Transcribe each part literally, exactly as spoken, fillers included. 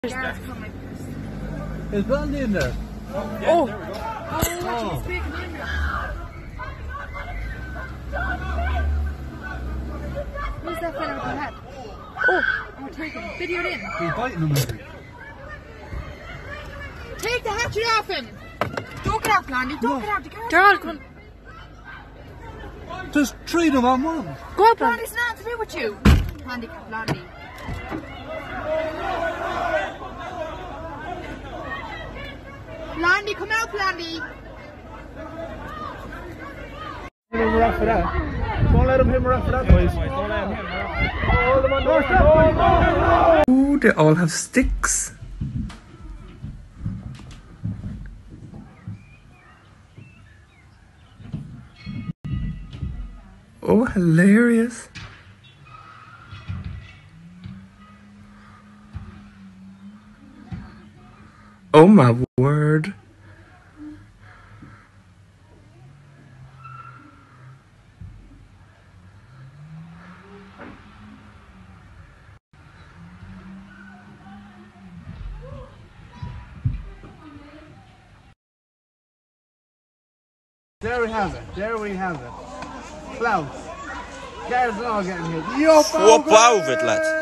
Is Blondie in there? Yeah, oh! There we go. Oh, She's big and Who's that fella with the hat? oh! Oh, take him. Video it in. He's biting him, is he? Take the hatchet off him! Don't get out, Blondie. Don't No. get out. You can't. They're all coming. Just treat him on one. Go out, Blondie. Blondie's nothing to do with you. Handicap Blondie. Blondie, come out, Blondie. Don't let him rough for that. Don't let him hit him rough for that, boys. Don't let him hit him. Hold him on doorstep. Ooh, they all have sticks. Oh, hilarious. Oh my word. There we have it. There we have it. Klaus. Gareth's all getting hit. Yo, Swap over it, lad.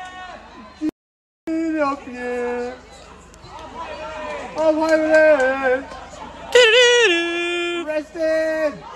Get up here. Up high with it. Rested.